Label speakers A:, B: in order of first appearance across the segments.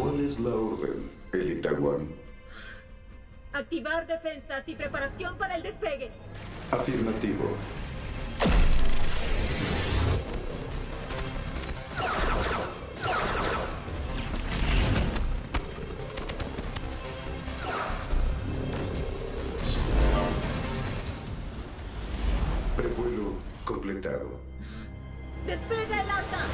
A: ¿Cuál es la orden, Elita One?
B: Activar defensas y preparación para el despegue.
A: Afirmativo. Prevuelo completado.
B: ¡Despega el arca!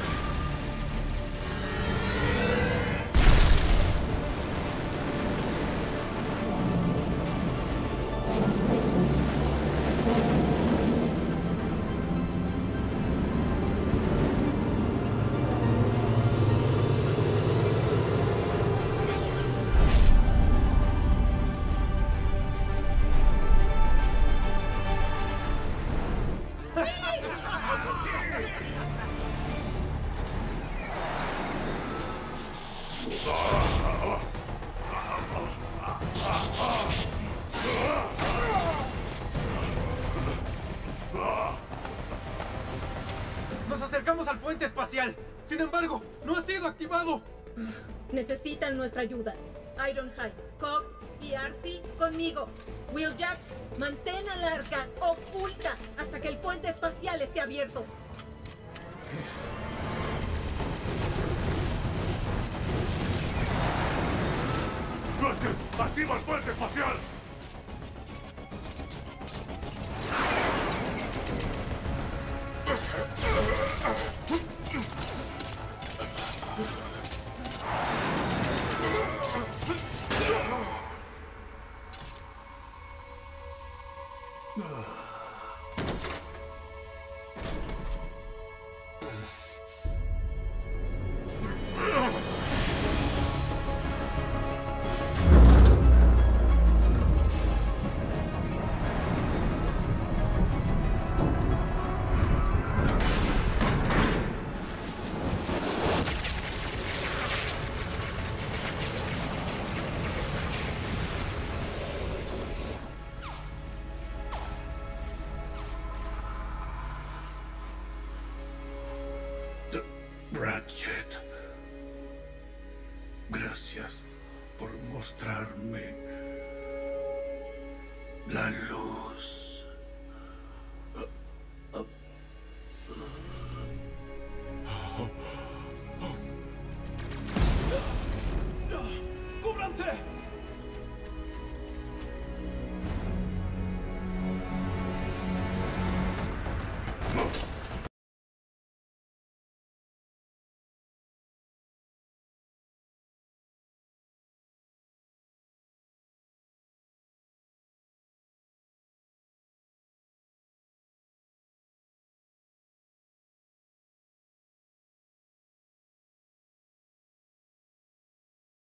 C: ¡Nos acercamos al puente espacial! ¡Sin embargo, no ha sido activado!
B: Necesitan nuestra ayuda. Ironhide, Cog y Arcee conmigo. Wheeljack, mantén al arca oculta hasta que el puente espacial esté abierto.
D: ¡Ratchet! ¡Activa el puente espacial! Ratchet, gracias por mostrarme la luz.